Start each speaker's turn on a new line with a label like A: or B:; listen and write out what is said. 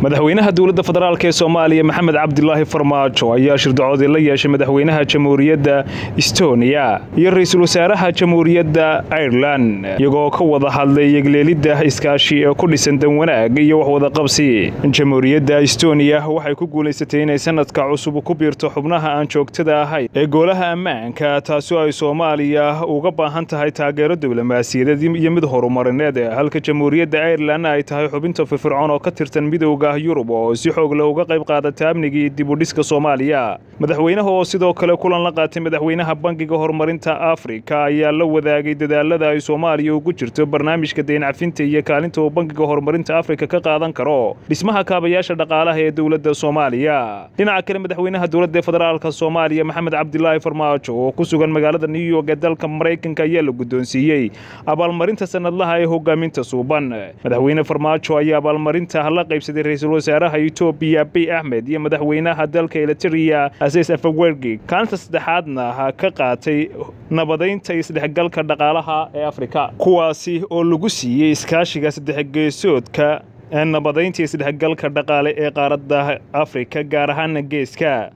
A: madaxweynaha dawladda federaalka ee Soomaaliya Maxamed Cabdilaahi Farmaajo ayaa shirdocood la yeeshay madaxweynaha Jamhuuriyadda Estonia iyo ra'iisul wasaaraha Jamhuuriyadda Ireland iyagoo ka wada hadlay yagleelidda iskaashi ee ku dhisan dan wanaag iyo wax wada qabsi. Jamhuuriyadda Estonia waxay ku guuleysatay inay sanadka cusub ku biirto xubnaha aan joogtada ahayn ee golaha ammaanka taasoo ay Soomaaliya uga baahan tahay taageero diblomaasiyadeed iyo mid horumarineed halka Jamhuuriyadda Ireland ay tahay xubinta firfircoon oo ka tirsan midowga Yurub oo si xoog leh uga qayb qaadata amniga dib u dhiska Soomaaliya. Madaxweynaha oo sidoo kale kulan la qaatay madaxweynaha Bangiga Horumarinta Afrika ayaa la wadaagay dadaalada ay Soomaaliya ugu jirto barnaamijka deyn cafinta iyo kaalinta uu Bangiga Horumarinta Afrika ka qaadan karo dhismaha kaabayaasha dhaqaalaha ee dawladda Soomaaliya. Dhinaca kale madaxweynaha dawladda federaalka Soomaaliya Maxamed Cabdilaahi Farmaajo oo ku sugan magaalada New York ee dalka Mareykanka ayaa la guddoonsiiyay abaalmarinta sanadlaha ee hogaaminta suuban. Madaxweyne Farmaajo ayaa abaalmarinta la qaybsaday ra'iisul wasaaraha Ethiopia Abiy Ahmed iyo madaxweynaha dalka Eritrea Isaias Afwerki kaalinta saddexaadna ka qaatay nabadeynta isdhexgalka dhaqaalaha ee Afrika kuwaasi oo lagu siiyay iskaashiga saddex geesoodka nabadeynta isdhexgalka dhaqaale ee qaaradda Afrika gaar ahaan geeska